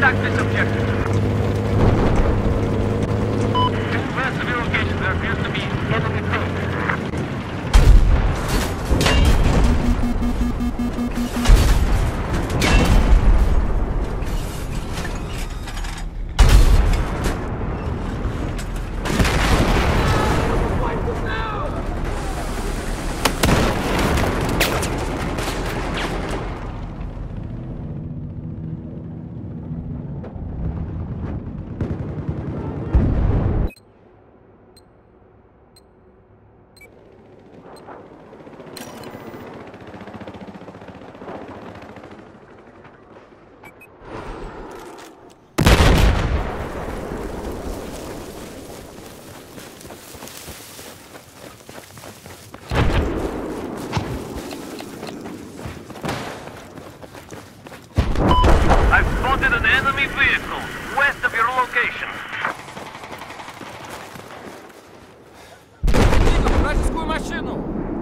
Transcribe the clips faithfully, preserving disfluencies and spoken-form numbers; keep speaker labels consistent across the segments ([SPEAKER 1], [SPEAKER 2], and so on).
[SPEAKER 1] Attack this objective. To west of your location, there appears to be enemy base. An enemy vehicle west of your location.
[SPEAKER 2] Видел вражескую машину!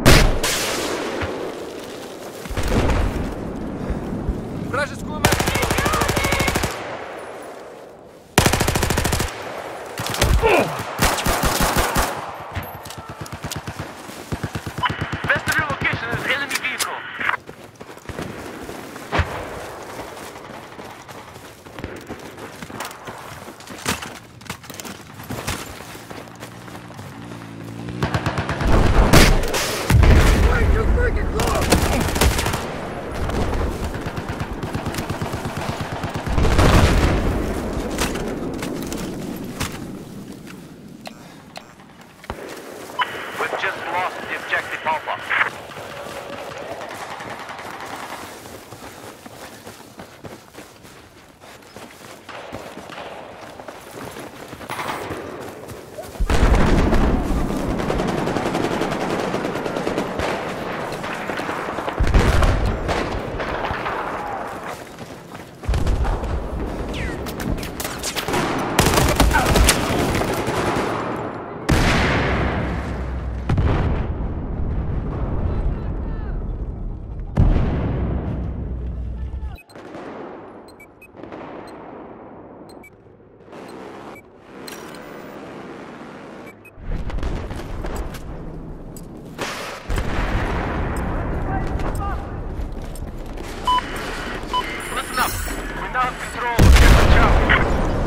[SPEAKER 2] Вражескую машину!
[SPEAKER 1] West of your location is enemy vehicle. We've just lost the objective Alpha. Listen up. We now have control of the Chow.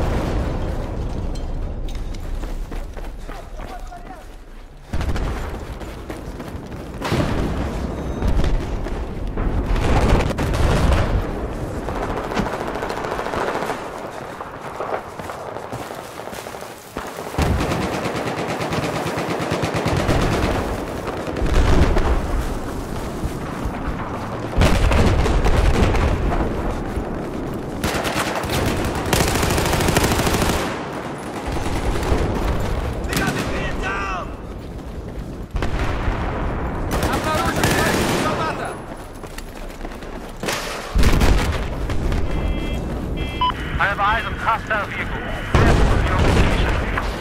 [SPEAKER 1] I have eyes on hostile vehicle. West of your location.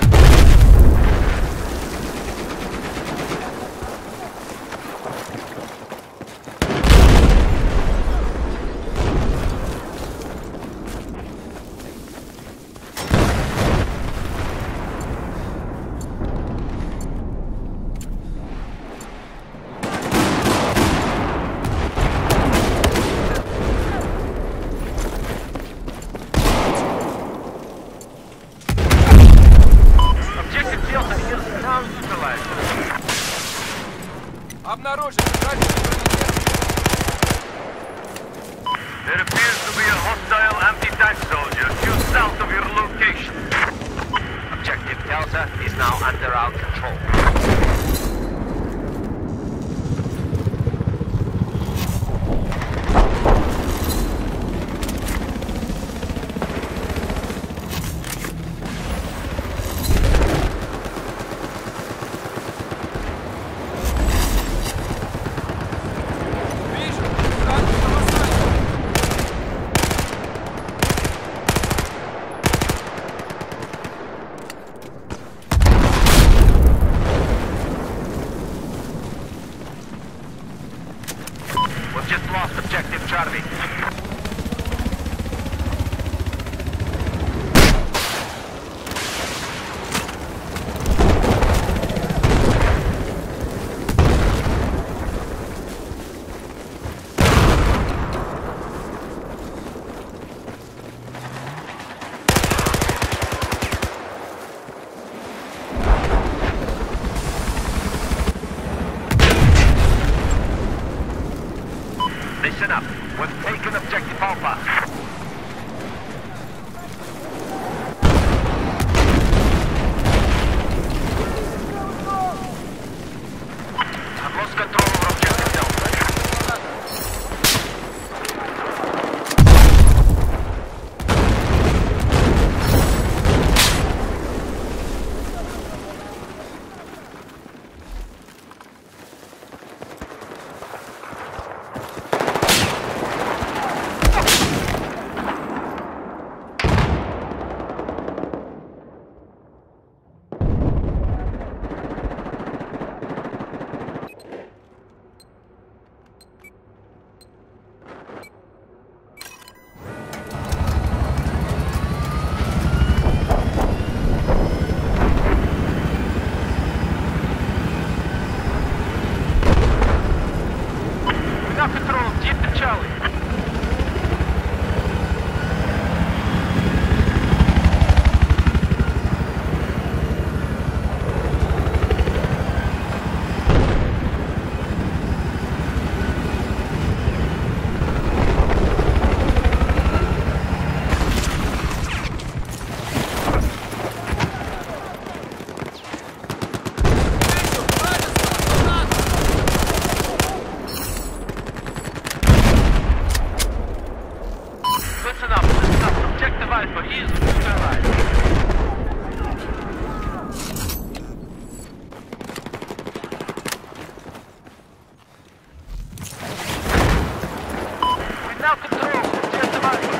[SPEAKER 2] Обнаружен!
[SPEAKER 1] There appears to be a hostile anti-tank soldier due south of your location. Objective Delta is now under our control. Papa. I've lost control of objective Delta. Control, keep the Charlie. Listen up, listen up. Objective Alpha is neutralized. We now control Objective Alpha.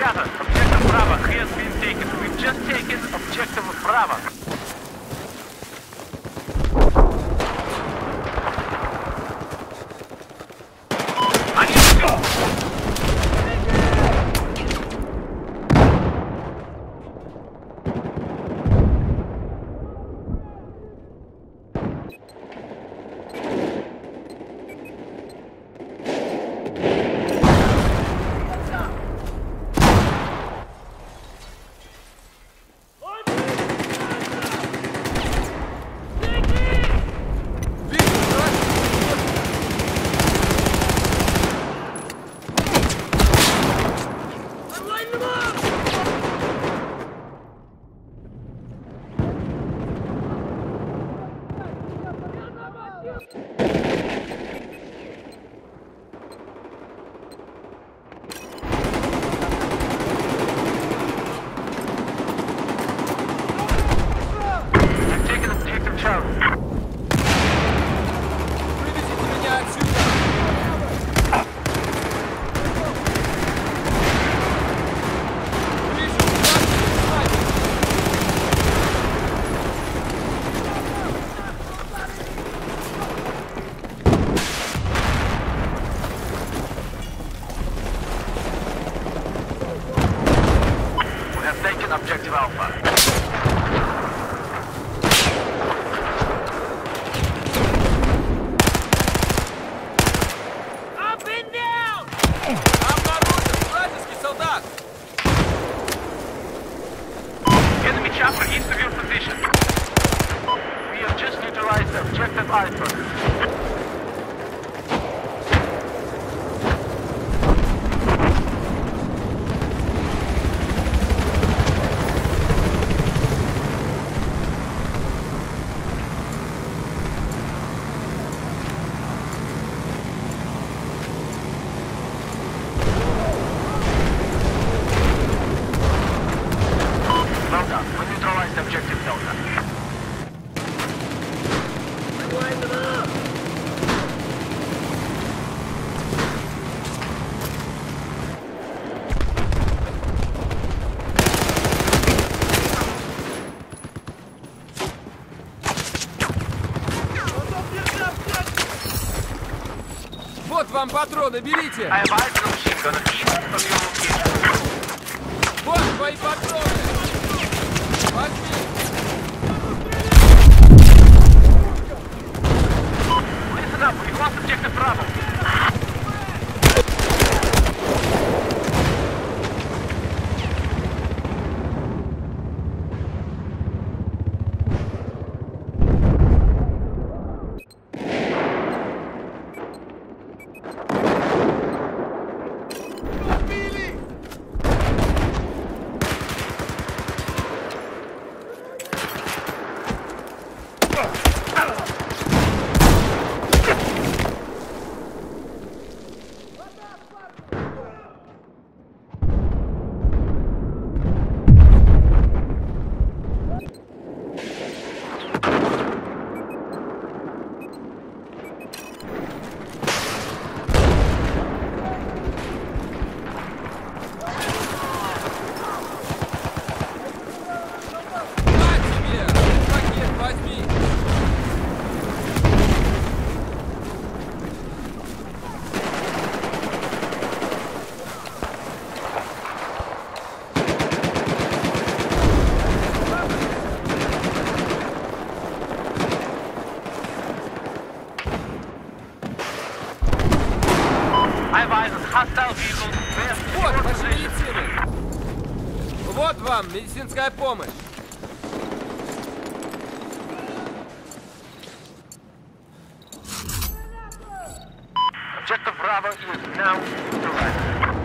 [SPEAKER 1] Ripyata, objective Bravo has been taken. We've just taken objective Bravo. I need to go. Objective Alpha.
[SPEAKER 2] Up and down! Обнаружен вражеский солдат!
[SPEAKER 1] Enemy chopper east of your position. We have just neutralized objective Alpha. Objective Delta.
[SPEAKER 2] Вот вам патроны, берите!
[SPEAKER 1] I have eyes on machine gun east of your location.
[SPEAKER 2] Вот твои патроны! Возьми!
[SPEAKER 1] Listen up, we've lost objective Bravo.
[SPEAKER 2] Вот, наши медицины! Вот вам медицинская помощь!
[SPEAKER 1] Objective Bravo is now neutralized.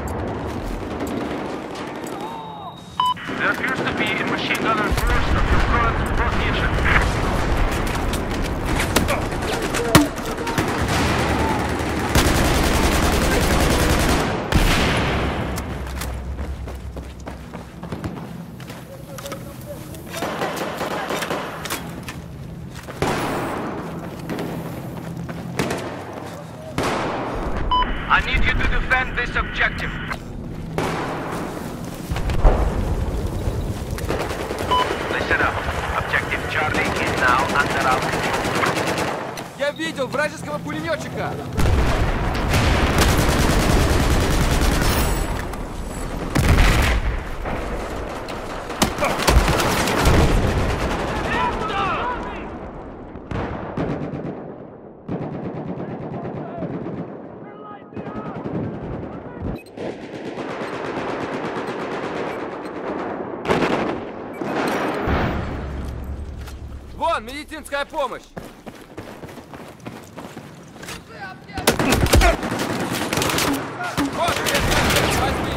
[SPEAKER 1] There appears to be a machine gunner force of your current position. I need you to defend this objective.
[SPEAKER 2] видел вражеского пулеметчика! Вон, медицинская помощь! Вот, возьми!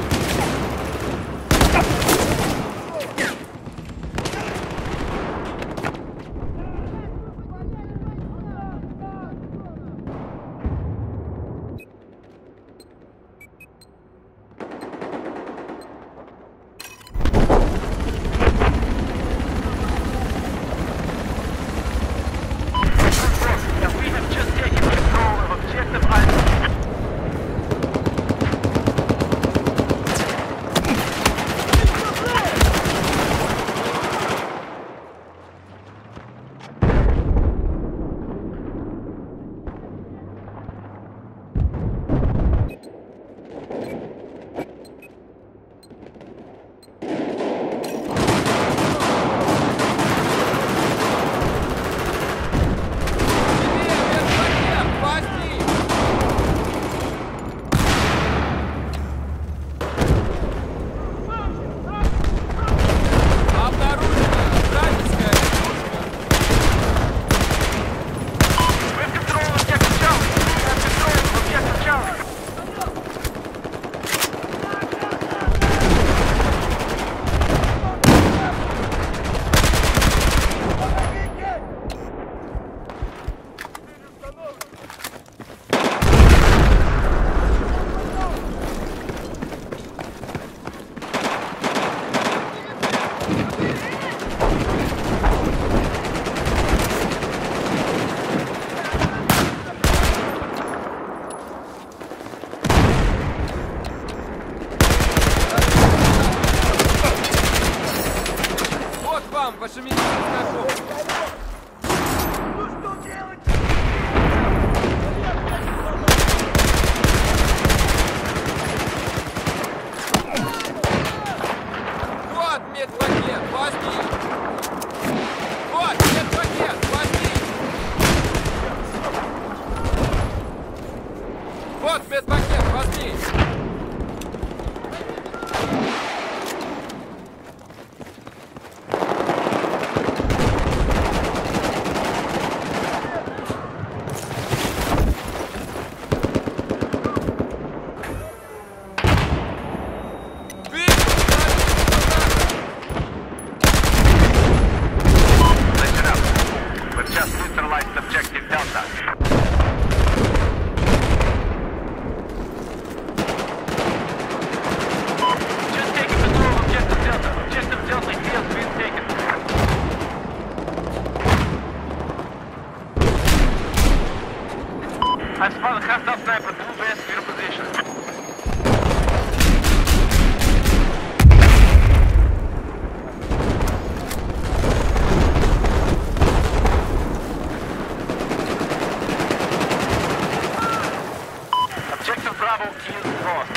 [SPEAKER 2] Ваша медицинская помощь! Ну что делать? Вот медпакет, возьми! Вот медпакет, возьми! Вот медпакет, возьми!
[SPEAKER 1] I've spotted a hostile sniper, move west to your position. Objective Bravo is lost.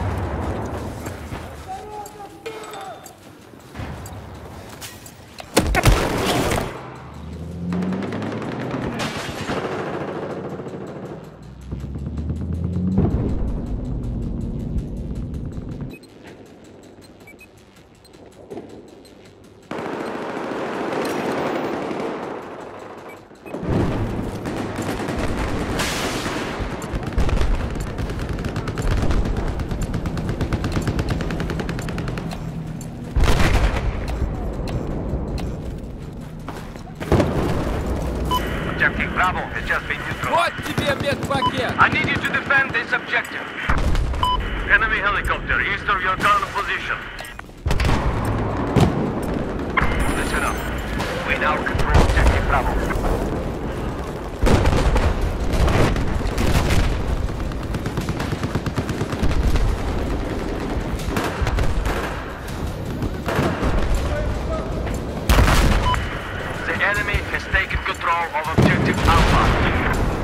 [SPEAKER 1] Objective Bravo has just been destroyed.
[SPEAKER 2] Вот тебе medпакет!
[SPEAKER 1] I need you to defend this objective. Enemy helicopter east of your current position. Listen up. We now control Objective Bravo. The enemy has taken control of Objective Alpha.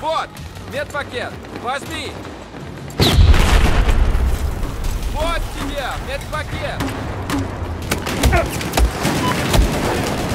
[SPEAKER 2] Вот, медпакет, возьми. Вот тебе медпакет.